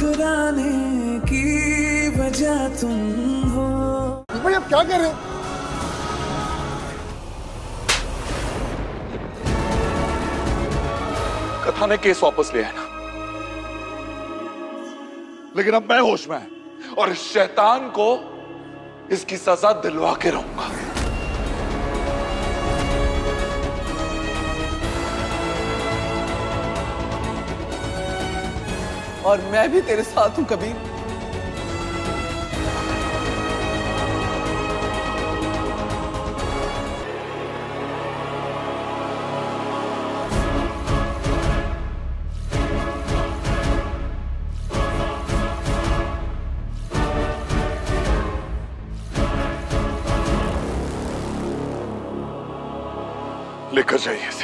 मुस्कुराने की वजह तुम हो। भाई आप क्या कर रहे हैं? कथा ने केस वापस लिया है ना, लेकिन अब मैं होश में और इस शैतान को इसकी सजा दिलवा के रहूंगा। और मैं भी तेरे साथ हूं कबीर। लेकर जाइए इसे।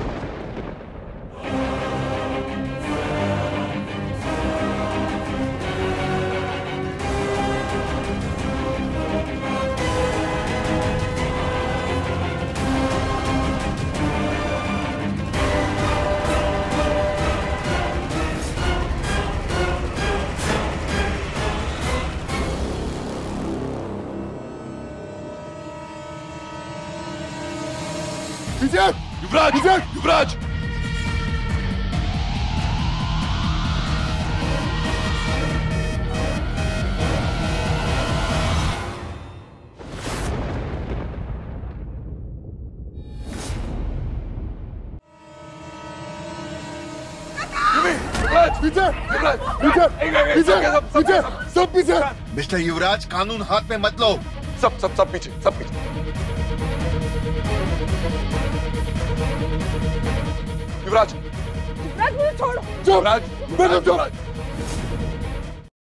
विजय! युवराज! विजय! युवराज! विजय! सब पीछे! मिस्टर युवराज, कानून हाथ में मत लो। सब पीछे, सब पीछे। युवराज! युवराज मुझे छोड़ो! युवराज! युवराज!